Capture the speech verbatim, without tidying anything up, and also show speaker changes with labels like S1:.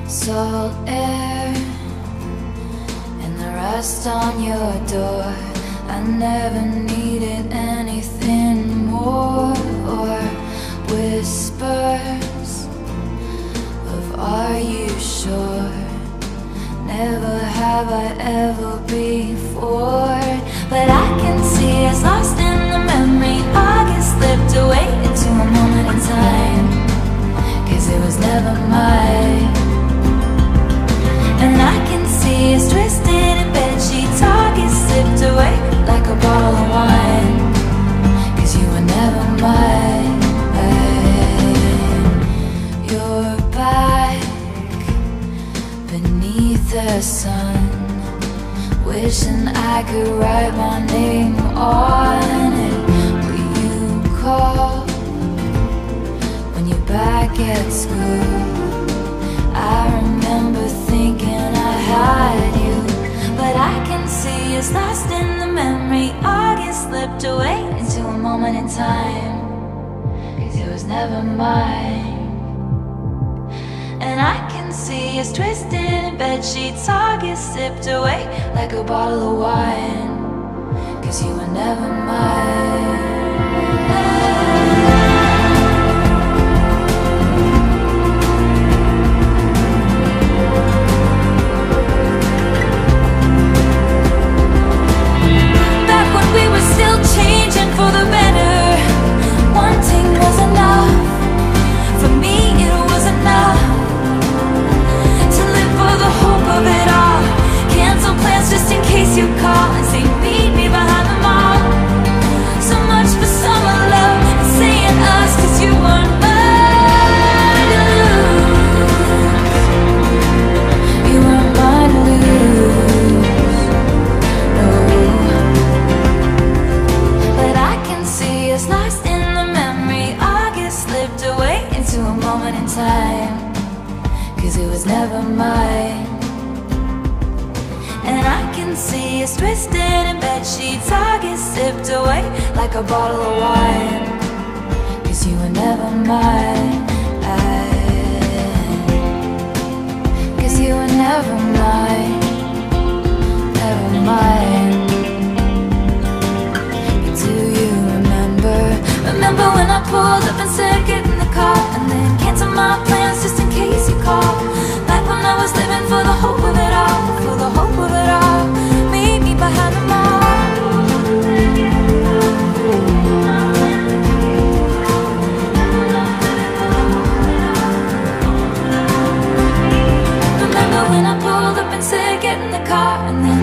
S1: salt air and the rust on your door. I never needed anything more, or whispers of "Are you sure?" Never have I ever before. But I can see us lost in the memory. August slipped away into a moment in time, 'cause it was never mine. And I can see us twisted in bedsheets. August slipped away like a bottle of wine, 'cause you were never mine. You're back beneath the sun, wishing I could write my name on it. Will you call when you're back at school? I remember thinking I had you, but I can see us lost in the memory. August slipped away into a moment in time, 'cause it was never mine. And I can see us twisted in bedsheets. August sipped away like a bottle of wine, 'cause you were never mine. Like a bottle of wine, 'cause you were never mine. 'Cause you were never mine, never mine. But do you remember, remember when I pulled up and said get in the car, and then canceled my plans just in case you called? Back when I was living for the hope of it all, for the hope of it all. Meet me behind the mall. When I pulled up and said get in the car, and then